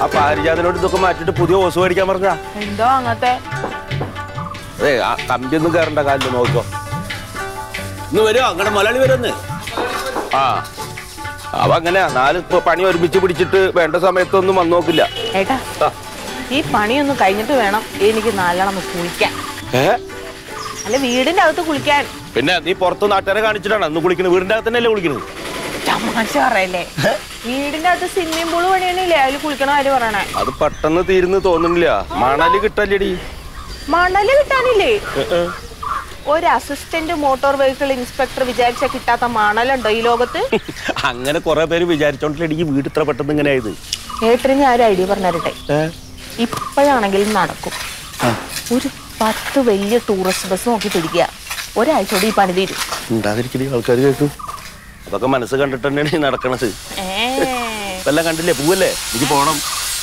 ആ പാരിജാതനോട് ഇതൊക്കെ മാറ്റിട്ട് പുതിയ ഓസ് മേടിക്കാൻ പറഞ്ഞ. എന്തോ അങ്ങനത്തെ അതെ ആ കമ്പിയൊന്നും കയറണ്ട കാലിൽ നോക്കോ. ഇന്ന് വരുമോ അങ്ങനെ മലയാളി വരുമെന്ന്? ആ അവ അങ്ങനെയാ. 4 പണി ഒരുമിച്ച് പിടിച്ചിട്ട് വേണ്ട സമയത്തൊന്നും വന്നു നോക്കില്ല. ഏട്ടാ ഈ പണിയൊന്നും കഴിഞ്ഞിട്ട് വേണം എനിക്ക് നല്ലോണം കുളിക്കാൻ. അല്ല വീടിന്റെ അകത്ത് കുളിക്കാൻ. പിന്നെ നീ പുറത്ത് നാട്ടുകാരെ കാണിച്ചിട്ടാണ് അന്ന് കുളിക്കുന്നത്? വീടിന്റെ അകത്ത് തന്നെയല്ലേ കുളിക്കുന്നത്? തമാശ പറയല്ലേ. വീടിന്റെ അകത്ത് സ്വിമ്മിംഗ് പൂള് പണിയണില്ലേ, അതിൽ കുളിക്കണ കാര്യം പറയണേ. അത് പെട്ടെന്ന് തീരുന്ന് തോന്നുന്നില്ല. മണല് കിട്ടല്ലേടി? മണല് കിട്ടാനില്ലേ? ഒരു അസിസ്റ്റന്റ് മോട്ടോർ വെഹിക്കിൾ ഇൻസ്പെക്ടർ വിചാരിച്ച കിട്ടാത്ത മണലുണ്ടോ ഈ ലോകത്ത്? അങ്ങനെ കുറെ പേര് വിചാരിച്ചോണ്ടില്ല ഈ വീട് ഇത്ര പെട്ടെന്ന് ഇങ്ങനെ ആയത്. ഏട്ടന് ഞാൻ ഒരു ഐഡിയ പറഞ്ഞു തരട്ടെ. ഇപ്പോഴാണെങ്കിലും നടക്കും. ഒരു 10 വലിയ ടൂറിസ്റ്റ് ബസ് നോക്കി പിടിക്കുക. ഒരാഴ്ചയോടെ ഈ പണി തീരും. ഉണ്ടാതിരിക്കണേ ആൾക്കാർ കേൾക്കും. അതൊക്കെ മനസ്സ് കണ്ടിട്ട് തന്നെയാണ് നടക്കണത്. എല്ലാം കണ്ടില്ലേ? പൂവല്ലേ? എനിക്ക് പോണം.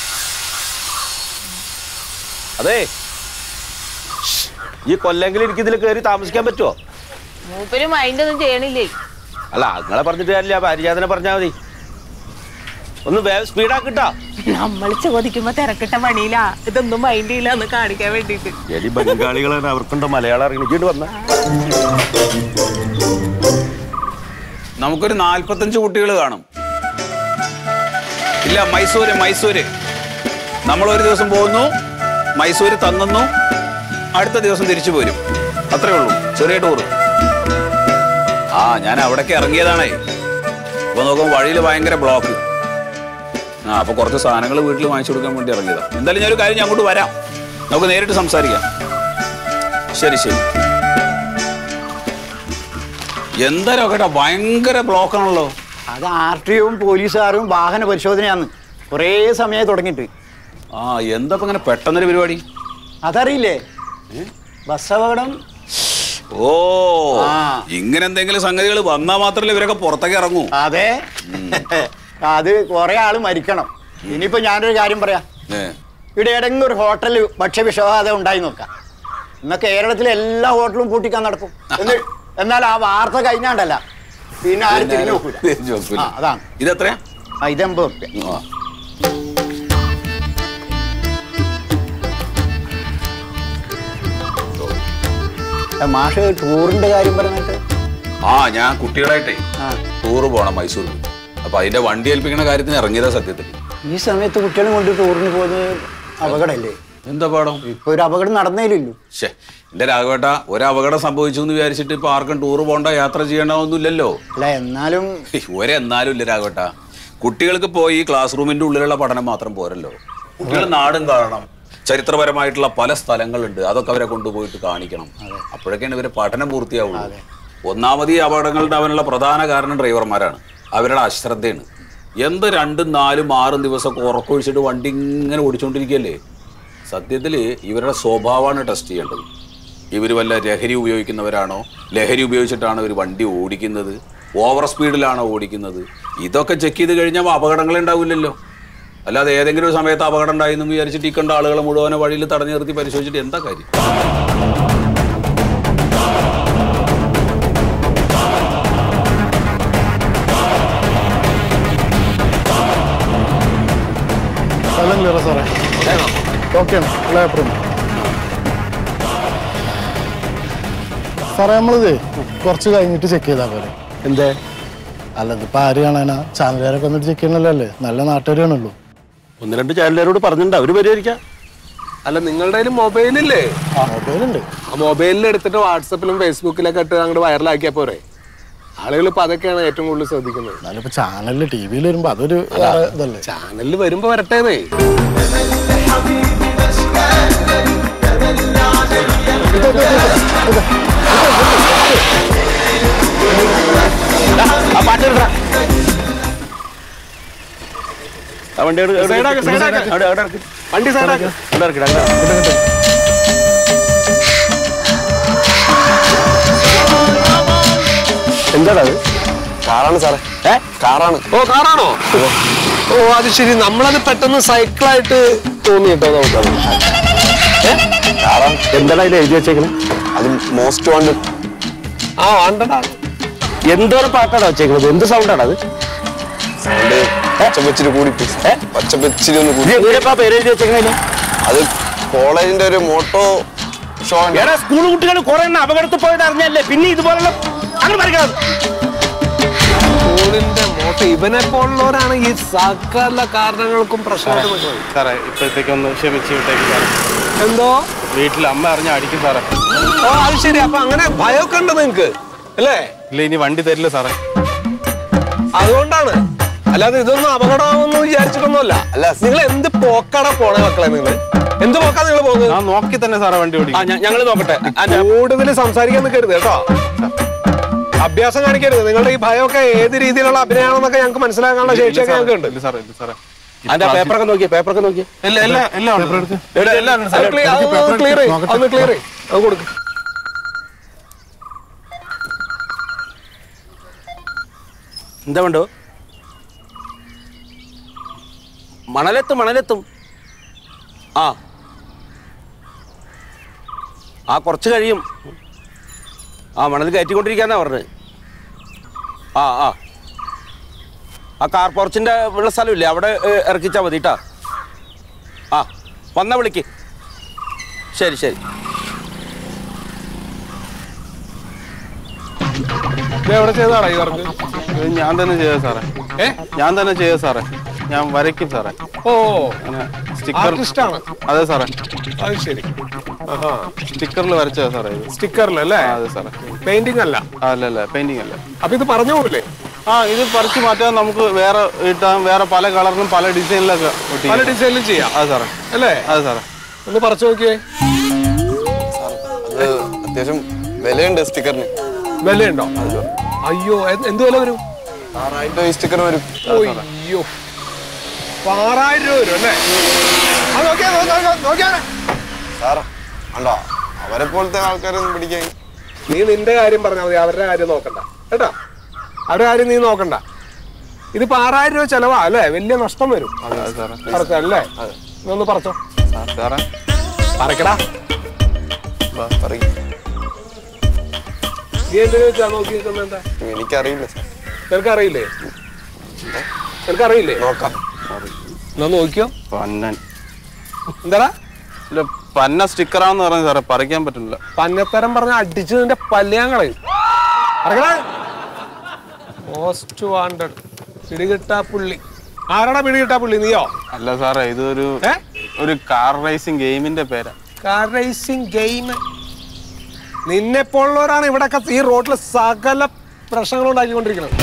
അതെ ഈ കൊല്ലെങ്കിലും എനിക്ക് ഇതിൽ കയറി താമസിക്കാൻ പറ്റുമോ? മൂപ്പര് മൈൻഡ് ഒന്നും ചെയ്യണില്ലേ? അല്ല നിങ്ങളെ പറഞ്ഞിട്ട് കാര്യമില്ല. പാരിജാതനെ പറഞ്ഞാൽ മതി. ഒന്ന് വേഗം സ്പീഡാക്കിട്ടാ. നമ്മൾ ചോദിക്കുമ്പോ തിരക്കിട്ട പണിയിലാ. ഇതൊന്നും മൈൻഡ് ചെയ്യില്ല എന്ന് കാണിക്കാൻ വേണ്ടിട്ട്. എടി ബംഗാളികളാണ്, അവർക്കുണ്ടോ മലയാളം അറിയണിട്ട് വന്ന. നമുക്കൊരു 45 കുട്ടികൾ കാണും. ഇല്ല മൈസൂര് നമ്മളൊരു ദിവസം പോകുന്നു, മൈസൂര് തങ്ങുന്നു, അടുത്ത ദിവസം തിരിച്ചു പോരും. അത്രേ ഉള്ളൂ, ചെറിയ ടൂറ്. ആ ഞാൻ അവിടേക്ക് ഇറങ്ങിയതാണേ. അപ്പൊ നോക്കുമ്പോൾ വഴിയിൽ ഭയങ്കര ബ്ലോക്ക്. അപ്പൊ കുറച്ച് സാധനങ്ങൾ വീട്ടിൽ വാങ്ങിച്ചു കൊടുക്കാൻ വേണ്ടി ഇറങ്ങിയതാ. എന്തായാലും ഞാനൊരു കാര്യം, ഞാൻ അങ്ങോട്ട് വരാം, നമുക്ക് നേരിട്ട് സംസാരിക്കാം. ശരി. എന്തായാലും കേട്ടോ ഭയങ്കര ബ്ലോക്കാണല്ലോ. അത് RTOയും പോലീസുകാരും വാഹന പരിശോധനയാന്ന് കുറേ സമയമായി തുടങ്ങിയിട്ട്. ആ എന്താ ഇങ്ങനെ പെട്ടെന്നൊരു പരിപാടി? അതറിയില്ലേ, ബസ് അപകടം. ഓ ഇങ്ങനെ എന്തെങ്കിലും സംഗതികൾ വന്നാൽ മാത്രമല്ലേ ഇവരൊക്കെ പുറത്തേക്ക് ഇറങ്ങൂ. അതെ, അത് കുറെ ആള് മരിക്കണം. ഇനിയിപ്പോ ഞാനൊരു കാര്യം പറയാം. ഇവിടെ ഏതെങ്കിലും ഒരു ഹോട്ടലിൽ ഭക്ഷ്യവിഷബാധ ഉണ്ടായി നോക്കാം. ഇന്ന് കേരളത്തിലെ എല്ലാ ഹോട്ടലും പൂട്ടിക്കാൻ നടക്കും. എന്നാൽ ആ വാർത്ത കഴിഞ്ഞാണ്ടല്ല പിന്നെ ആരും തിരിഞ്ഞു നോക്കൂല. അതാണ്. ഇതെത്രയാ? ഇത് 50 റുപ്യ. മാഷ് ടൂറിന്റെ കാര്യം പറഞ്ഞിട്ട്. ഞാൻ കുട്ടികളായിട്ടേ ടൂറ് പോണം മൈസൂരിൽ. അപ്പൊ അതിന്റെ വണ്ടി ഏൽപ്പിക്കുന്ന കാര്യത്തിന് ഇറങ്ങിയതാ. സത്യത്തിൽ ഈ സമയത്ത് കുട്ടികളെ കൊണ്ട് ടൂറിന് പോകുന്നത് അപകടമല്ലേ? എന്താ പാടം? ഇപ്പൊ ഒരു അപകടം നടന്നേലില്ലല്ലോ. എന്റെ രാഘവേട്ട, ഒരു അപകടം സംഭവിച്ചു എന്ന് വിചാരിച്ചിട്ട് ഇപ്പൊ ആർക്കും ടൂറ് പോകണ്ട, യാത്ര ചെയ്യണമെന്നില്ലല്ലോ. അല്ല എന്നാലും ഒരെന്നാലും ഇല്ല രാഘവേട്ട. കുട്ടികൾക്ക് പോയി ക്ലാസ് റൂമിന്റെ ഉള്ളിലുള്ള പഠനം മാത്രം പോരല്ലോ. കുട്ടികൾ നാടും കാണണം. ചരിത്രപരമായിട്ടുള്ള പല സ്ഥലങ്ങളുണ്ട്, അതൊക്കെ അവരെ കൊണ്ടുപോയിട്ട് കാണിക്കണം. അപ്പോഴൊക്കെയാണ് ഇവരെ പഠനം പൂർത്തിയാവുള്ളൂ. ഒന്നാമത് ഈ അപകടങ്ങൾ ഉണ്ടാവാനുള്ള പ്രധാന കാരണം ഡ്രൈവർമാരാണ്. അവരുടെ അശ്രദ്ധയാണ്. എന്ത് 2, 4, 6 ദിവസമൊക്കെ ഉറക്കൊഴിച്ചിട്ട് വണ്ടി ഇങ്ങനെ ഓടിച്ചുകൊണ്ടിരിക്കുകയല്ലേ. സത്യത്തിൽ ഇവരുടെ സ്വഭാവമാണ് ടെസ്റ്റ് ചെയ്യേണ്ടത്. ഇവർ വല്ല ലഹരി ഉപയോഗിക്കുന്നവരാണോ, ലഹരി ഉപയോഗിച്ചിട്ടാണ് ഇവർ വണ്ടി ഓടിക്കുന്നത്, ഓവർ സ്പീഡിലാണോ ഓടിക്കുന്നത്, ഇതൊക്കെ ചെക്ക് ചെയ്ത് കഴിഞ്ഞാൽ അപകടങ്ങളെ ഉണ്ടാവില്ലല്ലോ. അല്ലാതെ ഏതെങ്കിലും ഒരു സമയത്ത് അപകടം ഉണ്ടായി എന്ന് വിചാരിച്ചിട്ട് ഈ കണ്ട ആളുകളെ മുഴുവനെ വഴിയിൽ തടഞ്ഞു നിർത്തി പരിശോധിച്ചിട്ട് എന്താ കാര്യം? സാറേ നമ്മളിത് കുറച്ച് കഴിഞ്ഞിട്ട് ചെക്ക് ചെയ്താൽ പോലെ. എന്തേ? അല്ല ഇതിപ്പോ ആര് കാണാനാ? ചാനലുകാരൊക്കെ വന്നിട്ട് ചെക്ക് ചെയ്യണല്ലോ. നല്ല നാട്ടുകാരാണല്ലോ. 1-2 ചാനലുകാരോട് പറഞ്ഞിട്ടുണ്ടോ? അവര് പരിഹരിക്കാം. അല്ല നിങ്ങളുടെ കയ്യിൽ മൊബൈലില്ലേ? മൊബൈലുണ്ട്. ആ മൊബൈലിൽ എടുത്തിട്ട് വാട്സപ്പിലും ഫേസ്ബുക്കിലൊക്കെ ഇട്ട് അങ്ങോട്ട് വൈറലാക്കിയാ പോരെ? ആളുകൾ ഇപ്പൊ അതൊക്കെയാണ് ഏറ്റവും കൂടുതൽ ശ്രദ്ധിക്കുന്നത്. എന്നാലും ഇപ്പൊ ചാനലില് TV-യിൽ വരുമ്പോ അതൊരു ഇതല്ലേ. ചാനലിൽ വരുമ്പോ വരട്ടേന്നേ. വണ്ടി സൈഡാക്കി. എന്താണത്? കാറാണ് സാറേ. കാറാണ്. ഓ കാറാണോ? ഓ അത് ശരി. നമ്മളത് പെട്ടെന്ന് സൈക്കിളായിട്ട് തോന്നി കേട്ടോ. എന്താണ് അതിൽ എഴുതി വെച്ചേക്കുന്നത്? അത് മോസ്റ്റ് വാണ്ടഡ്. വാണ്ടഡാ. എന്തോരം പാട്ടാണ് വെച്ചേക്കുന്നത്? എന്ത് സൗണ്ടാണ് അത്? സൗണ്ട് പച്ചപ്പച്ചിരി കൂടി പച്ചപ്പച്ചിരി ഒന്ന് കൂടി. പേര് എഴുതി വെച്ചേക്കണേ അത് കോളേജിന്റെ ഒരു മോട്ടോ ഷോ. എടാ സ്കൂൾ കുട്ടികൾ കുറെ എണ്ണം അപകടത്തിൽ പോയിട്ട് അറിഞ്ഞല്ലേ, പിന്നെ ഇതുപോലുള്ള അങ്ങനെ പഠിക്കണം. സ്കൂളിന്റെ മോട്ടോ ഇവനെ പോലുള്ളവരാണ് ഈ സകല കാരണങ്ങൾക്കും പ്രശ്നമായിട്ട്. സാറേ ഇപ്പോഴത്തേക്കൊന്ന് ക്ഷമിച്ച് വിട്ടേക്ക് സാറേ. എന്തോ വീട്ടിൽ അമ്മ അറിഞ്ഞ അടിക്കും സാറേ. ഓ അത് ശരി. അപ്പൊ അങ്ങനെ ഭയമൊക്കെ ഉണ്ട് നിങ്ങക്ക് അല്ലേ? ഇല്ല ഇനി വണ്ടി തരില്ല സാറേ. അതുകൊണ്ടാണ്, അല്ലാതെ ഇതൊന്നും അപകടമാവെന്ന് വിചാരിച്ചിട്ടൊന്നുമല്ല. അല്ല നിങ്ങൾ എന്ത് പോക്കാടാ പോണേ മക്കളെ? നിങ്ങൾ എന്ത് പോക്കാ നിങ്ങൾ പോകുന്നത്? ഞാൻ നോക്കി തന്നെ സാറേ വണ്ടി ഓടിക്കും. ഞങ്ങൾ നോക്കട്ടെ. കൂടുതൽ സംസാരിക്കാൻ നിൽക്കരുത് കേട്ടോ. അഭ്യാസം കാണിക്കരുത്. നിങ്ങളുടെ ഈ ഭയമൊക്കെ ഏത് രീതിയിലുള്ള അഭിനയമാണെന്നൊക്കെ ഞങ്ങൾക്ക് മനസ്സിലാക്കാനുള്ള ശേഷിയൊക്കെ ഞങ്ങൾക്ക് ഉണ്ട്. സാറേ സാറേ അതിന്റെ പേപ്പറൊക്കെ നോക്കിയേ, പേപ്പറൊക്കെ നോക്കിയേ. ഒന്ന് ക്ലിയർ അത് കൊടുക്കും. എന്താ വേണ്ടോ? മണലെത്തും. ആ കുറച്ച് കഴിയും. മണൽ കയറ്റിക്കൊണ്ടിരിക്കാന്നാ പറഞ്ഞത്. ആ കാർ പോർച്ചിന്റെ ഉള്ള സ്ഥലമില്ലേ, അവിടെ ഇറക്കിച്ചാൽ മതി കേട്ടാ. വന്നാ വിളിക്ക്. ശരി. എവിടെ ചെയ്താടാ ഈ വർക്ക്? ഞാൻ തന്നെ ചെയ്യാം സാറേ. ഞാൻ തന്നെ ചെയ്യാം സാറേ. ഞാൻ വരയ്ക്കും സാറേ. ഓ സ്റ്റിക്കർ ആർട്ടിസ്റ്റാണ്. അതെ സാറേ. അത് ശരി. സ്റ്റിക്കറിൽ വരച്ചതാ സാറേ ഇത്. സ്റ്റിക്കറിലല്ലേ? അതെ സാറേ. പെയിന്റിംഗ് അല്ല? അല്ല പെയിന്റിംഗ് അല്ല. അപ്പൊ ഇത് പറഞ്ഞു പോകില്ലേ? ഇത് പറിച്ചു മാറ്റാൻ നമുക്ക് വേറെ ഇട്ടാൻ, വേറെ പല കളറിലും പല ഡിസൈനിലൊക്കെ പല ഡിസൈനിലും ചെയ്യാം. അതെ സാറേ. അല്ലേ? അതെ സാറേ. ഒന്ന് പറിച്ചു നോക്കിയേ. അത്യാവശ്യം വിലയുണ്ട് സ്റ്റിക്കറിന്. വിലയുണ്ടോ? അയ്യോ എന്ത് വില വരും? 6000 രൂപ ഈ സ്റ്റിക്കർ വരും. അയ്യോ 6000 രൂപ വരും അല്ലേ? നോക്കിയാ സാറാ ഉണ്ടോ അവരെ പോലത്തെ ആൾക്കാരൊന്നും പിടിക്കാൻ. നീ നിന്റെ കാര്യം പറഞ്ഞാൽ മതി, അവരുടെ കാര്യം നോക്കണ്ട കേട്ടാ. അവരുടെ കാര്യം നീ നോക്കണ്ട. ഇതിപ്പോ 6000 രൂപ ചെലവാ അല്ലേ? വലിയ നഷ്ടം വരും. പറിച്ചല്ലേ? ഒന്ന് പറിച്ചോ സാറേ. പറിക്കടാ. നീ എന്തിനാ വെച്ചാ നോക്കി നിൽക്കുന്ന? എന്താ എനിക്കറിയില്ല സാർ. നിനക്കറിയില്ലേ? നിനക്കറിയില്ലേ? നോക്കാം. എന്നാ നോക്കിയോ. പന്നൻ. എന്താടാ? ഇല്ല പന്ന സ്റ്റിക്കറാന്ന് പറഞ്ഞു സാറേ. പറിക്കാൻ പറ്റില്ല. പന്നത്തരം പറഞ്ഞ അടിച്ച് നിന്റെ പല്ലിയാൻ കളയും. മോസ്റ്റ് വാണ്ടഡ് പിടികിട്ടാ പുള്ളി. ആരാടാ പിടികിട്ടാ പുള്ളി? നീയോ? അല്ല സാറേ, ഇതൊരു കാർ റേസിംഗ് ഗെയിമിന്റെ പേരാ. Car racing game. നിന്നെപ്പോലുള്ളവരാണ് ഇവിടെയൊക്കെ ഈ റോഡിൽ സകല പ്രശ്നങ്ങൾ ഉണ്ടാക്കിക്കൊണ്ടിരിക്കുന്നത്.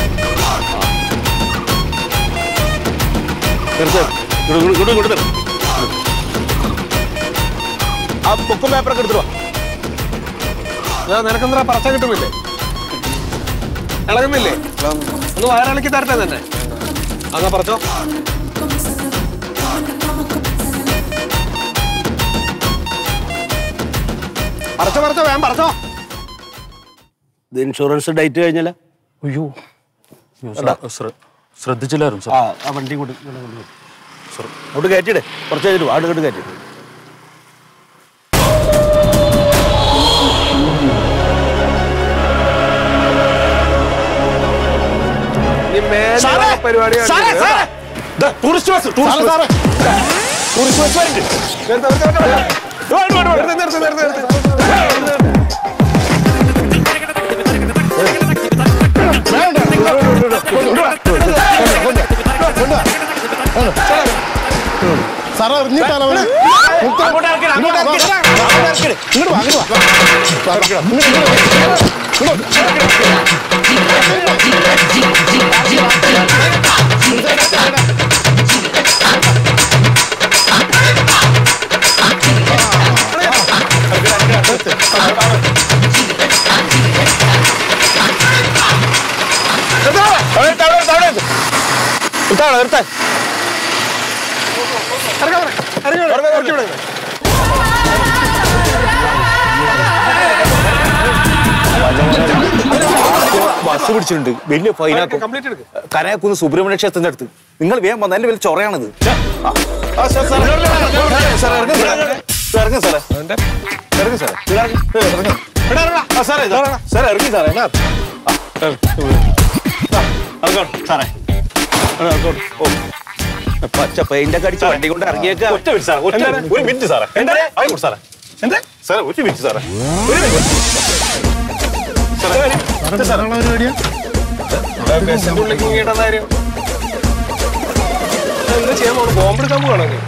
ആ ബുക്കും പേപ്പറൊക്കെ എടുത്തിട്ട് വാ. നിനക്കെന്താ പറച്ച കിട്ടുന്നില്ലേ? ഇളകുന്നില്ലേ? ഒന്ന് വയറിളക്കി തരട്ടെ തന്നെ. അങ്ങ പറച്ചോ. പറച്ചോ വേഗം പറച്ചോ. ഇത് ഇൻഷുറൻസ് ഡേറ്റ് കഴിഞ്ഞല്ല. അയ്യോ ശ്രദ്ധിച്ചില്ലായിരുന്നു സാർ. ആ വണ്ടി കൊണ്ട് അങ്ങോട്ട് കയറ്റിയിടേ. കുറച്ച് കഴിഞ്ഞിട്ട് അങ്ങോട്ട് കയറ്റിട്ട്. ടൂറിസ്റ്റ് ബസ് സാറേ അറിഞ്ഞിട്ടാണ് ബസ് പിടിച്ചിട്ടുണ്ട്. വലിയ ഫൈനാക്കും. കനയക്കുന്ന് സുബ്രഹ്മണ്യ ക്ഷേത്രത്തിന്റെ അടുത്ത്. നിങ്ങൾ വേഗം വന്ന എന്റെ വലിയ ചൊറയാണത്. ഇറങ്ങി സാറേ. പച്ച പെയിന്റ് ഒക്കെ അടിച്ച് വണ്ടി കൊണ്ട് ഇറങ്ങിയേക്കാ. ഒറ്റ മിനിറ്റ് സാറേ, ഒരു മിനിറ്റ് സാറേ. ആയിക്കോട്ടെ സാറേ. സാറേ ഒരു മിനിറ്റ് സാറേ. ബസ്സിന്റെ ഉള്ളിലേക്ക് കേട്ട കാര്യം എന്താ ചെയ്യാൻ പോണു? ബോംബെടുക്കാൻ പോകണോ നീ?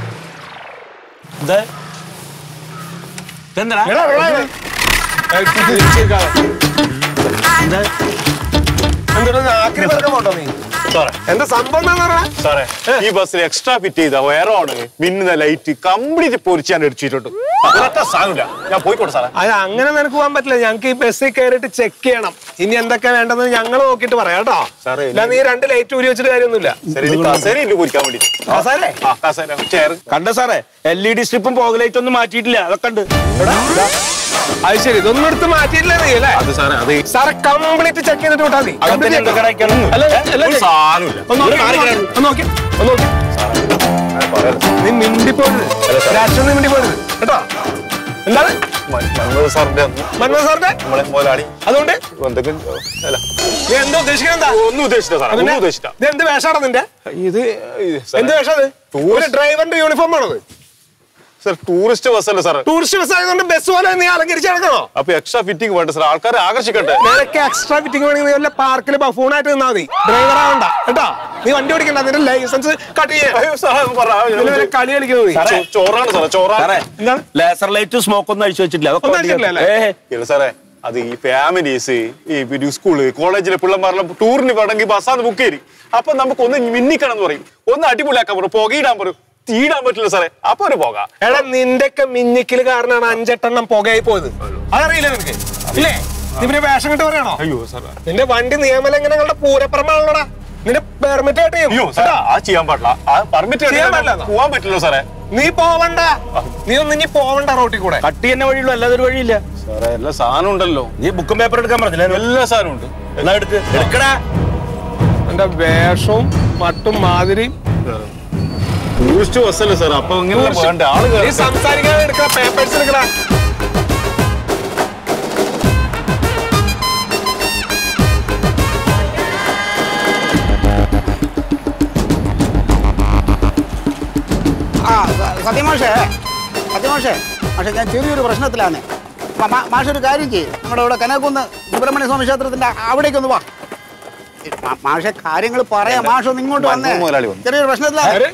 എന്താ ആക്രി പറഞ്ഞ പോട്ടോ നീ? എന്താ സംഭവം എന്താ പറഞ്ഞ? സാറേ ഈ ബസ്സിൽ എക്സ്ട്രാ ഫിറ്റ് ചെയ്ത വേറോണ് മിന്നുന്ന ലൈറ്റ് കംപ്ലീറ്റ് പൊരിച്ച് ഞാൻ അടിച്ചിട്ടുണ്ട്. സാധനമില്ല, ഞാൻ പോയിക്കോട്ടെ സാറേ. അത് അങ്ങനെ നിനക്ക് പോകാൻ പറ്റില്ല. ഞങ്ങൾക്ക് ഈ ബസ്സിൽ കയറിയിട്ട് ചെക്ക് ചെയ്യണം. ഇനി എന്തൊക്കെ വേണ്ടതെന്ന് ഞങ്ങൾ നോക്കിയിട്ട് പറയാം കേട്ടോ. ഇല്ല നീ 2 ലൈറ്റ് ഊരി വെച്ചിട്ട് കാര്യമൊന്നുമില്ല. പൊരിക്കാൻ വേണ്ടി കണ്ട സാറേ, LED സ്ട്രിപ്പും പോക ലൈറ്റ് ഒന്നും മാറ്റിയിട്ടില്ല. അതൊക്കെ ഉണ്ട്. അത് ശരി, ഇതൊന്നും എടുത്ത് മാറ്റിയിട്ടില്ല നീ അല്ലേ? അത് സാറേ, അത് സാറെ കംപ്ലീറ്റ് ചെക്ക് ചെയ്തിട്ട് വിട്ടാ മതി. നീ മിണ്ടിപ്പോരുത്, രാഷ്ട്രീയം മിണ്ടിപ്പോരുത് കേട്ടോ. എന്താണ് സാറിന്റെ നമ്മളെ മുതലാളി അതുകൊണ്ട് എന്തൊക്കെ നീ എന്താ ഉദ്ദേശിക്കുന്നത്? എന്താ ഒന്നും ഉദ്ദേശിച്ചില്ല സാറേ, ഒന്നും ഉദ്ദേശിച്ചില്ല. ഇത് എന്ത് വേഷാണോ നിന്റെ? ഇത് എന്ത് വേഷം? അത് ഒരു ഡ്രൈവറിന്റെ യൂണിഫോം ആണത്. സാർ ടൂറിസ്റ്റ് ബസ് അല്ലേ സാറേ? ടൂറിസ്റ്റ് ബസ് ആയതുകൊണ്ട് ബസ് പോലെ നീ അലങ്കരിച്ച് നടക്കണോ? അപ്പൊ എക്സ്ട്രാ ഫിറ്റിംഗ് വേണ്ട സാർ, ആൾക്കാരെ ആകർഷിക്കട്ടെ. നിനക്ക് എക്സ്ട്രാ ഫിറ്റിംഗ് വേണമെങ്കിൽ വല്ല പാർക്കിൽ ബഫൂണായിട്ട് നിന്നാ മതി. ഡ്രൈവർ ആവണ്ട കേട്ടോ. നീ വണ്ടി ഓടിക്കണ്ട, നിന്റെ ലൈസൻസ് കട്ട് ചെയ്യാൻ കളി കളിക്കുന്നത്. ചോറാണ് സാറേ, ചോറാണ്. എന്താണ് ലേസർ ലൈറ്റ് സ്മോക്ക് ഒന്നും അഴിച്ചു വെച്ചിട്ടില്ല. ഇല്ല സാറേ, അത് ഈ ഫാമിലീസ് ഈ സ്കൂള് കോളേജിലെ പിള്ളമാരെല്ലാം ടൂറിന് വേണമെങ്കിൽ ബസ്സാന്ന് ബുക്ക് ചെയ്യും. അപ്പൊ നമുക്ക് ഒന്ന് മിന്നിക്കണം എന്ന് പറയും, ഒന്ന് അടിപൊളിയാക്കാൻ പറയും, പുകയിടാൻ പറയും. തീടാൻ പറ്റില്ല സാറേ, അപ്പൊ ഒരു പോകാം. എടാ നിന്റെ ഒക്കെ മിന്നിക്കല് കാരണമാണ് 5-8 എണ്ണം പുകയായി പോയത്. അതറിയില്ല നിനക്ക് ഇല്ലേ? നീ പിന്നെ വേഷം കിട്ട് പറയണോ? അയ്യോ സാറേ, നിന്റെ വണ്ടി നിയമലംഘനങ്ങളുടെ പൂരപ്പുറമാണല്ലോടാ. നിന്റെ പെർമിറ്റ് ആയിട്ട് ചെയ്യാൻ പാടില്ല. പെർമിറ്റ് പോവാൻ പറ്റില്ല സാറേ. നീ പോവണ്ട, നീ ഒന്നും ഇനി പോവണ്ട റോട്ടിൽ കൂടെ. കട്ടി തന്നെ വഴിയുള്ളൂ, അല്ലാതെ ഒരു വഴിയില്ല സാറേ. എല്ലാ സാധനം ഉണ്ടല്ലോ. നീ ബുക്കും പേപ്പർ എടുക്കാൻ പറഞ്ഞില്ല? എല്ലാ സാധനം ഉണ്ട്. എന്നാ എടുക്കടാ. എന്റെ വേഷവും മട്ടും മാതിരിയും ടൂറിസ്റ്റ് ബസ്സല്ലേ സാർ, അപ്പൊ ഇങ്ങനെ വേണ്ട ആളുകൾ സംസാരിക്കാതെ എടുക്കണ പേപ്പേഴ്സ് എടുക്കണ. സത്യമാഷേ ഞാൻ ചെറിയൊരു പ്രശ്നത്തിലാണ്. മാഷ ഒരു കാര്യം ചെയ്യും, നമ്മുടെ ഇവിടെ കനകുന്ന് സുബ്രഹ്മണ്യ സ്വാമി ക്ഷേത്രത്തിന്റെ അവിടേക്കൊന്ന് വാ. മാഷെ കാര്യങ്ങൾ പറയാം. മാഷ ഒന്ന് ഇങ്ങോട്ട് വന്നേ, ചെറിയൊരു പ്രശ്നത്തിലാണ്.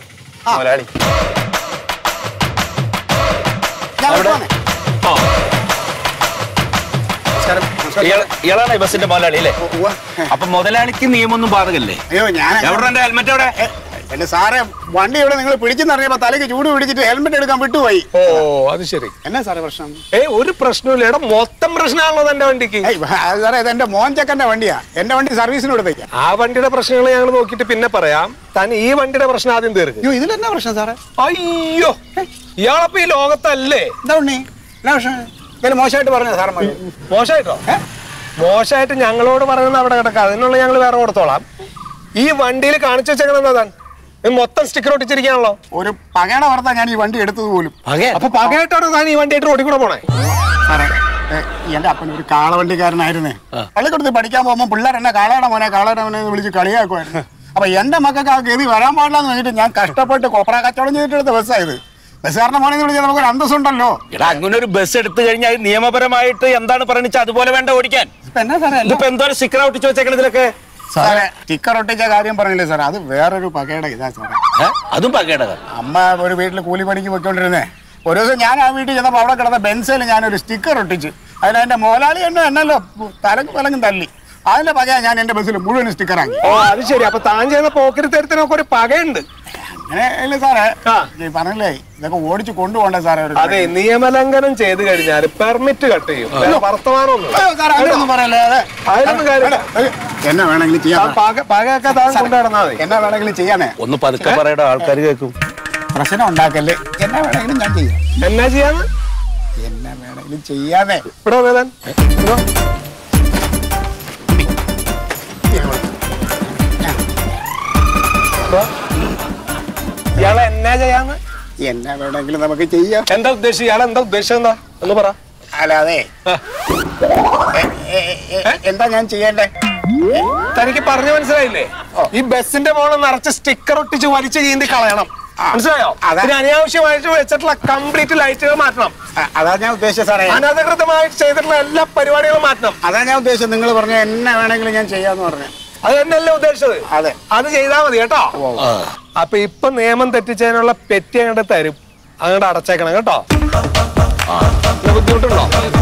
ഇയാളാണ് ഈ ബസിന്റെ മുതലാളി അല്ലേ? അപ്പൊ മുതലാളിക്ക് നിയമൊന്നും ബാധകല്ലേ? അയ്യോ ഞാൻ എവിടെ ഹെൽമെറ്റ് എവിടെ? എന്റെ സാറേ, വണ്ടി ഇവിടെ നിങ്ങൾ പിടിച്ചെന്നറിഞ്ഞപ്പോ തലയ്ക്ക് ചൂട് പിടിച്ചിട്ട് ഹെൽമെറ്റ് എടുക്കാൻ വിട്ടുപോയി. ഓ അത് ശരി. എന്നാ സാറേ പ്രശ്നം? ഒരു പ്രശ്നമില്ല. എടാ മൊത്തം പ്രശ്നമാണല്ലോ എന്റെ വണ്ടിക്ക്. സാറേ ഇത് എന്റെ മോൻ ചെക്കന്റെ വണ്ടിയാ. എന്റെ വണ്ടി സർവീസിന് കൊടുത്തേക്കാം. ആ വണ്ടിയുടെ പ്രശ്നങ്ങൾ ഞങ്ങൾ നോക്കിയിട്ട് പിന്നെ പറയാം. താൻ ഈ വണ്ടിയുടെ പ്രശ്നം ആദ്യം തീർക്കും. അയ്യോ ഇതിലെന്നാ പ്രശ്നം സാറേ? അയ്യോ ഇയാളപ്പോ ഈ ലോകത്തല്ലേ? എന്താ ഉണ്ണി എന്നാ പ്രശ്നം? എന്തായാലും മോശമായിട്ട് പറഞ്ഞ സാറേ. മോശമായിട്ടോ? മോശമായിട്ട് ഞങ്ങളോട് പറയുന്നത് അവിടെ കിടക്കാം, അതിനുള്ള ഞങ്ങൾ വേറെ കൊടുത്തോളാം. ഈ വണ്ടിയിൽ കാണിച്ചു വെച്ചേക്കണെന്താ താൻ? മൊത്തം സ്റ്റിക്കർ ഒട്ടിച്ചിരിക്കാണല്ലോ. ഒരു പകയുടെ വാർത്ത ഞാൻ ഈ വണ്ടി എടുത്തത് പോലും. അപ്പൊ പകയായിട്ടാണ് താൻ ഈ വണ്ടിയായിട്ട് റോഡിൽ കൂടെ പോണേ? സാറേ എന്റെ അപ്പൻ ഒരു കാളവണ്ടിക്കാരനായിരുന്നേ. പള്ളിക്കൂടത്ത് പഠിക്കാൻ പോകുമ്പോ പിള്ളേർ എന്നെ കാളയുടെ മോനെ വിളിച്ച് കളിയാക്കുമായിരുന്നു. അപ്പൊ എന്റെ മക്കൾക്ക് ആ ഗതി വരാൻ പാടില്ലെന്ന് വെച്ചിട്ട് ഞാൻ കഷ്ടപ്പെട്ട് കൊപ്ര കച്ചവടം ചെയ്തിട്ടെടുത്ത ബസ്സായത്. ബസ്സുകാരനെ മോനെ വിളിച്ചാൽ നമുക്കൊരു അന്തസ്സുണ്ടല്ലോ. എടാ അങ്ങനെ ഒരു ബസ് എടുത്തു കഴിഞ്ഞാൽ നിയമപരമായിട്ട് എന്താണ് പറയുന്നത് അതുപോലെ വേണ്ട ഓടിക്കാൻ. എന്നാ സാറേ ഇപ്പൊ എന്തോ സ്റ്റിക്കർ ഒട്ടിച്ച് വെച്ചേക്കണതിലൊക്കെ? സാറേ സ്റ്റിക്കർ ഒട്ടിച്ച കാര്യം പറഞ്ഞില്ലേ സാർ, അത് വേറൊരു പകയുടെ ഇതാ സാറേ. അതും പകയുടെ? അമ്മ ഒരു വീട്ടിൽ കൂലിപ്പണിക്ക് പോയിക്കൊണ്ടിരുന്നേ. ഒരു ദിവസം ഞാൻ ആ വീട്ടിൽ ചെന്നപ്പോൾ അവിടെ കിടന്ന ബെൻസിൽ ഞാനൊരു സ്റ്റിക്കർ ഒട്ടിച്ച്. അതിലെന്റെ മോലാളി എന്നല്ലോ തലക്കും തല്ലി. അതിന്റെ പകയാ ഞാൻ എന്റെ ബസ്സിൽ മുഴുവൻ സ്റ്റിക്കർ ആക്കി. ഓ അത് ശരി. അപ്പൊ താൻ ചെയ്യുന്ന പോക്കരി തരത്തിനൊക്കെ ഒരു പകയുണ്ട്. അങ്ങനെ അല്ലേ സാറേ? പറഞ്ഞില്ലേ ഇതൊക്കെ ഓടിച്ചു കൊണ്ടുപോകണ്ടേ സാറേ? അതെ, നിയമലംഘനം ചെയ്ത് കഴിഞ്ഞാൽ പെർമിറ്റ് കട്ട് ചെയ്യും. വർത്തമാനമൊന്നും പറയല്ലേ? എന്നാ വേണമെങ്കിലും ചെയ്യാം. പകയൊക്കെ താൻ കൊണ്ടുനടന്നാ മതി. എന്നാ വേണമെങ്കിലും ചെയ്യാനേ. ഒന്ന് പതുക്കെ പറയടാ, ആൾക്കാർ കേൾക്കും. പ്രശ്നം ഉണ്ടാക്കല്ലേ. എന്നാ വേണമെങ്കിലും ഞാൻ ചെയ്യാം. എന്നാ ചെയ്യാന്ന്? എന്നാ വേണമെങ്കിലും ചെയ്യാനേ. ഇവിടെ വേദൻ ഇയാളെ എന്നാ ചെയ്യാന്ന്? എന്നാ വേണമെങ്കിലും നമുക്ക് ചെയ്യാം. എന്താ ഉദ്ദേശം? ഇയാളെ എന്താ ഉദ്ദേശം? എന്താ ഒന്ന് പറ. അല്ലാതെ എന്താ ഞാൻ ചെയ്യണ്ടേ? തനിക്ക് പറഞ്ഞു മനസ്സിലായില്ലേ? ഈ ബസിന്റെ മോള് നിറച്ച് സ്റ്റിക്കർ ഒട്ടിച്ച് വലിച്ചു ചീന്തി കളയണം. മനസ്സിലായോ? അതിന് അനാവശ്യമായിട്ട് വെച്ചിട്ടുള്ള കംപ്ലീറ്റ് ലൈറ്റുകൾ മാറ്റണം. അതാ ഞാൻ ഉദ്ദേശിച്ചത് സാറേ. അനധികൃതമായിട്ട് ചെയ്തിട്ടുള്ള എല്ലാ പരിപാടികളും മാറ്റണം. അതാ ഞാൻ ഉദ്ദേശിച്ചത്. നിങ്ങൾ പറഞ്ഞ എന്നെ വേണമെങ്കിലും ഞാൻ ചെയ്യാന്ന് പറഞ്ഞു. അത് തന്നെയല്ലേ ഉദ്ദേശിച്ചത്? അതെ, അത് ചെയ്താൽ മതി കേട്ടോ. അപ്പൊ ഇപ്പൊ നിയമം തെറ്റിച്ചതിനുള്ള പെറ്റി അങ്ങോട്ട് തരും, അങ്ങോട്ട് അടച്ചേക്കണം കേട്ടോ. ബുദ്ധിമുട്ടുണ്ടോ?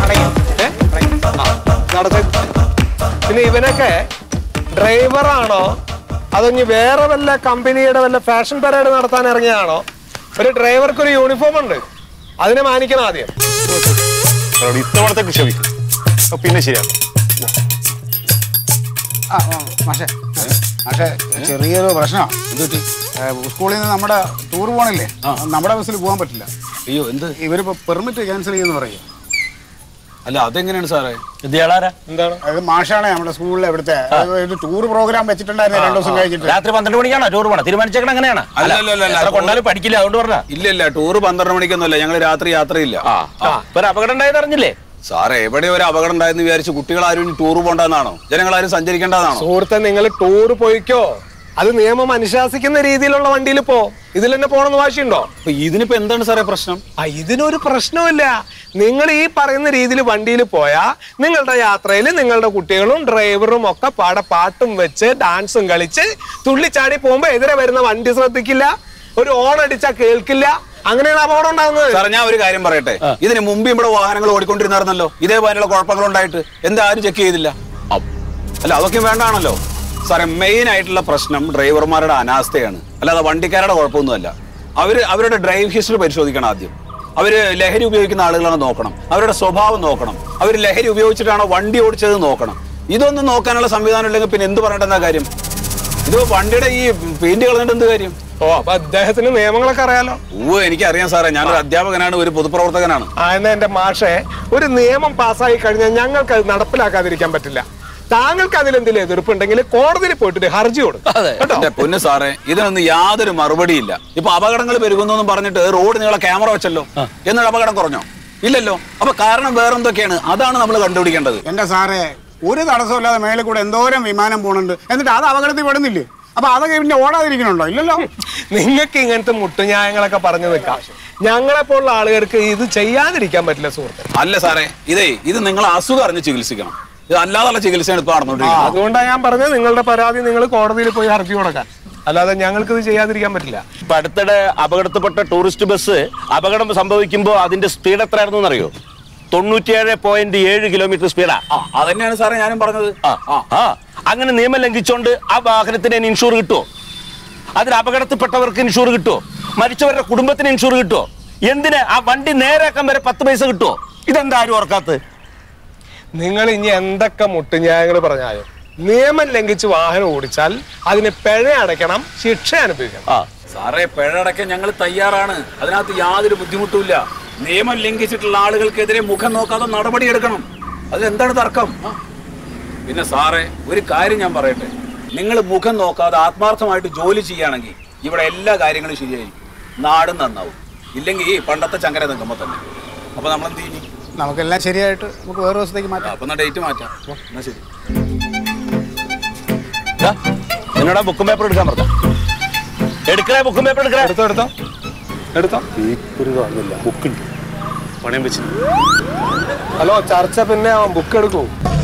പിന്നെ ഇവനൊക്കെ ഡ്രൈവറാണോ അതോ ഇനി വേറെ വല്ല കമ്പനിയുടെ വല്ല ഫാഷൻ പരേഡ് നടത്താൻ ഇറങ്ങിയതാണോ? ഒരു ഡ്രൈവർക്ക് ഒരു യൂണിഫോം ഉണ്ട്, അതിനെ മാനിക്കണം ആദ്യം. ഇത്തവണത്തെ ക്ഷമിക്കും, പിന്നെ ശരിയാണ്. പക്ഷേ ചെറിയൊരു പ്രശ്നമാണ്. സ്കൂളിൽ നിന്ന് നമ്മുടെ ടൂർ പോകണില്ലേ, നമ്മുടെ ബസ്സിൽ പോകാൻ പറ്റില്ല. അയ്യോ, എന്ത്? ഇവരിപ്പോ പെർമിറ്റ് ക്യാൻസൽ ചെയ്യുമെന്ന് പറയും. അല്ല, അതെങ്ങനെയാണ് സാറേ? എന്താണ്? അത് മാഷാണ് നമ്മുടെ സ്കൂളിൽ ഇവിടുത്തെ ടൂർ പ്രോഗ്രാം വെച്ചിട്ടുണ്ടായിരുന്നു 2 ദിവസം കഴിഞ്ഞിട്ട്. രാത്രി 12 മണിക്കാണോ ടൂർ പോകണം? തീരുമാനിച്ചേക്കണം അങ്ങനെയാണ്? കൊണ്ടാലും പഠിക്കില്ല, അതുകൊണ്ട് പറഞ്ഞ. ഇല്ല, ടൂർ 12 മണിക്കൊന്നുമല്ല, ഞങ്ങൾ രാത്രി യാത്രയില്ല. ഒരു അപകടം ഉണ്ടായത് അറിഞ്ഞില്ലേ സാറേ? എവിടെ ഒരു അപകടം ഉണ്ടായെന്ന് വിചാരിച്ച് കുട്ടികളാരും ടൂർ പോകണ്ടെന്നാണോ? ജനങ്ങളാരും സഞ്ചരിക്കേണ്ടതാണോ? സുഹൃത്തെ, നിങ്ങൾ ടൂർ പോയിക്കോ, അത് നിയമം അനുശാസിക്കുന്ന രീതിയിലുള്ള വണ്ടിയിൽ പോ. ഇതിൽ തന്നെ പോണെന്ന് വാശിയുണ്ടോ? ഇതിനിപ്പോ എന്താണ് സാറേ പ്രശ്നം? ഇതിനൊരു പ്രശ്നമില്ല. നിങ്ങൾ ഈ പറയുന്ന രീതിയിൽ വണ്ടിയിൽ പോയാ നിങ്ങളുടെ യാത്രയിൽ നിങ്ങളുടെ കുട്ടികളും ഡ്രൈവറും ഒക്കെ പാട്ടും വെച്ച് ഡാൻസും കളിച്ച് തുള്ളിച്ചാടി പോകുമ്പോ എതിരെ വരുന്ന വണ്ടി ശ്രദ്ധിക്കില്ല, ഒരു ഓൺ അടിച്ചാൽ കേൾക്കില്ല. അങ്ങനെയാണ് അപകടം ഉണ്ടാകുന്നത്. സാർ, ഞാൻ ഒരു കാര്യം പറയട്ടെ. ഇതിന് മുമ്പ് ഇവിടെ വാഹനങ്ങൾ ഓടിക്കൊണ്ടിരുന്നായിരുന്നല്ലോ ഇതേപോലെയുള്ള കുഴപ്പങ്ങൾ ഉണ്ടായിട്ട്. എന്താ ആരും ചെക്ക് ചെയ്തില്ല? അല്ല, അതൊക്കെ വേണ്ടാണല്ലോ സാറേ. മെയിൻ ആയിട്ടുള്ള പ്രശ്നം ഡ്രൈവർമാരുടെ അനാസ്ഥയാണ്, അല്ലാതെ വണ്ടിക്കാരുടെ കുഴപ്പമൊന്നുമല്ല. അവരുടെ ഡ്രൈവ് ഹിസ്റ്ററി പരിശോധിക്കണം ആദ്യം. അവര് ലഹരി ഉപയോഗിക്കുന്ന ആളുകളാണ് നോക്കണം, അവരുടെ സ്വഭാവം നോക്കണം, അവർ ലഹരി ഉപയോഗിച്ചിട്ടാണോ വണ്ടി ഓടിച്ചത് നോക്കണം. ഇതൊന്നും നോക്കാനുള്ള സംവിധാനം ഇല്ലെങ്കിൽ പിന്നെ എന്ത് പറയേണ്ടെന്ന കാര്യം? ഇത് വണ്ടിയുടെ ഈ പെയിന്റ് കളഞ്ഞിട്ട് എന്ത് കാര്യം? അപ്പൊ അദ്ദേഹത്തിന് നിയമങ്ങളൊക്കെ അറിയാലോ. എനിക്കറിയാം സാറേ, ഞാനൊരു അധ്യാപകനാണ്, ഒരു പൊതുപ്രവർത്തകനാണ്. എന്നാ എന്റെ മാഷെ, ഒരു നിയമം പാസ്സായി കഴിഞ്ഞാൽ ഞങ്ങൾക്ക് അത് നടപ്പിലാക്കാതിരിക്കാൻ പറ്റില്ല. താങ്കൾക്ക് അതിലെന്തെങ്കിലും എതിർപ്പുണ്ടെങ്കിൽ കോടതിയിൽ പോയിട്ട് ഹർജി കൊടുക്കും. പൊന്നു സാറേ, ഇതിനൊന്നും യാതൊരു മറുപടിയില്ല. ഇപ്പൊ അപകടങ്ങൾ പെരുകുന്നു പറഞ്ഞിട്ട് റോഡ് നീളെ ക്യാമറ വെച്ചല്ലോ, എന്നിട്ട് അപകടം കുറഞ്ഞോ? ഇല്ലല്ലോ. അപ്പൊ കാരണം വേറെന്തൊക്കെയാണ്? അതാണ് നമ്മൾ കണ്ടുപിടിക്കേണ്ടത്. എന്റെ സാറേ, ഒരു തടസ്സമില്ലാതെ മേലെ കൂടെ എന്തോരം വിമാനം പോകുന്നുണ്ട്, എന്നിട്ട് അത് അപകടത്തിൽ പെടുന്നില്ലേ? അപ്പൊ അതൊക്കെ പിന്നെ ഓടാതിരിക്കണുണ്ടോ? ഇല്ലല്ലോ. നിങ്ങൾക്ക് ഇങ്ങനത്തെ മുട്ടുന്യായങ്ങളൊക്കെ പറഞ്ഞു നിൽക്കാം, ഞങ്ങളെ പോലുള്ള ആളുകൾക്ക് ഇത് ചെയ്യാതിരിക്കാൻ പറ്റില്ല സുഹൃത്തെ. അല്ല സാറേ, ഇത് നിങ്ങൾ അസുഖം അറിഞ്ഞ് ചികിത്സിക്കണം. ഇത് അല്ലാതുള്ള ചികിത്സയാണ് ഇപ്പൊ നടന്നുകൊണ്ടിരിക്കുന്നത്. അതുകൊണ്ടാണ് ഞാൻ പറഞ്ഞത് നിങ്ങളുടെ പരാതി നിങ്ങൾ കോടതിയിൽ പോയി ഹർജി കൊടുക്കാൻ, അല്ലാതെ ഞങ്ങൾക്ക് ഇത് ചെയ്യാതിരിക്കാൻ പറ്റില്ല. ഇപ്പൊ അടുത്തിടെ അപകടത്തിൽപ്പെട്ട ടൂറിസ്റ്റ് ബസ് അപകടം സംഭവിക്കുമ്പോൾ അതിന്റെ സ്പീഡ് എത്രയായിരുന്നു എന്നറിയോ? 97.7 കിലോമീറ്റർ സ്പീഡാ. അതന്നെയാണ് സാറേ ഞാനും പറഞ്ഞത്. അങ്ങനെ നിയമം ലംഘിച്ചോണ്ട് ആ വാഹനത്തിന് ഇൻഷൂർ കിട്ടുമോ? അതിന് അപകടത്തിൽപ്പെട്ടവർക്ക് ഇൻഷൂർ കിട്ടുമോ? മരിച്ചവരുടെ കുടുംബത്തിന് ഇൻഷൂർ കിട്ടുമോ? എന്തിന് ആ വണ്ടി നേരാക്കാൻ വരെ 10 പൈസ കിട്ടുമോ? ഇതെന്താ ആരും ഓർക്കാത്തത്? നിങ്ങൾ ഇനി എന്തൊക്കെ മുട്ടുന്യായങ്ങൾ പറഞ്ഞാലും നിയമം ലംഘിച്ച് വാഹനം ഓടിച്ചാൽ അതിന് പിഴ അടയ്ക്കണം, ശിക്ഷ അനുഭവിക്കണം. സാറേ, പിഴ അടയ്ക്കാൻ ഞങ്ങൾ തയ്യാറാണ്, അതിനകത്ത് യാതൊരു ബുദ്ധിമുട്ടുമില്ല. നിയമം ലംഘിച്ചിട്ടുള്ള ആളുകൾക്കെതിരെ മുഖം നോക്കാതെ നടപടിയെടുക്കണം. അതിലെന്താണ് തർക്കം? പിന്നെ സാറേ, ഒരു കാര്യം ഞാൻ പറയട്ടെ, നിങ്ങൾ മുഖം നോക്കാതെ ആത്മാർത്ഥമായിട്ട് ജോലി ചെയ്യുകയാണെങ്കിൽ ഇവിടെ എല്ലാ കാര്യങ്ങളും ശരിയായിരിക്കും, നാടും നന്നാവും. ഇല്ലെങ്കിൽ പണ്ടത്തെ ചങ്കര നിൽക്കുമ്പോൾ തന്നെ. അപ്പൊ നമ്മൾ എന്ത് ചെയ്യും? നമുക്കെല്ലാം ശരിയായിട്ട് നമുക്ക് വേറെ ദിവസത്തേക്ക് മാറ്റാം. അപ്പൊ ഡേറ്റ് മാറ്റാം. എന്നാ ശരി. എന്നോടാ ബുക്കും പേപ്പർ എടുക്കാൻ പറഞ്ഞ എടുക്കണേ. ബുക്കും പേപ്പർ എടുക്കണേ. എടുത്തോ. ബുക്കുണ്ട്, പണയം വെച്ച്. ഹലോ, ചർച്ച പിന്നെ ബുക്ക് എടുക്കൂ.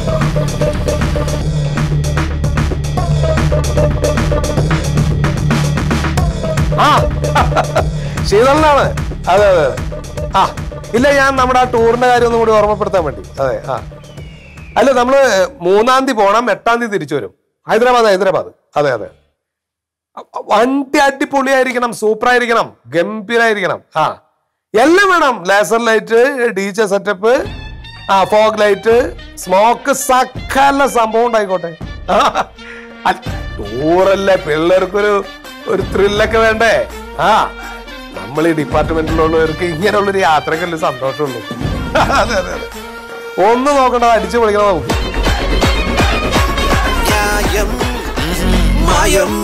ശീതളനാണ്. അതെ. ഇല്ല, ഞാൻ നമ്മുടെ ആ ടൂറിന്റെ കാര്യം ഒന്നും കൂടി ഓർമ്മപ്പെടുത്താൻ വേണ്ടി. അതെ. അല്ല, നമ്മള് 3-ാം തീയതി പോണം, 8-ാം തീയതി തിരിച്ചു വരും. ഹൈദരാബാദ്. അതെ. വണ്ടി അടിപൊളിയായിരിക്കണം, സൂപ്പറായിരിക്കണം, ഗംഭീരായിരിക്കണം. എല്ലാം വേണം. Laser light, DJ setup, fog light, smoke, സകല സംഭവം ഉണ്ടായിക്കോട്ടെ. ടൂറല്ലേ, പിള്ളേർക്കൊരു ത്രില്ലൊക്കെ വേണ്ടേ? നമ്മൾ ഈ ഡിപ്പാർട്ട്മെന്റിലുള്ളവർക്ക് ഇങ്ങനെയുള്ളൊരു യാത്രക്കല്ലേ സന്തോഷമുള്ളൂ. അതെ. ഒന്നും നോക്കണ്ട, അടിച്ചു പൊളിക്കണം നമുക്ക്.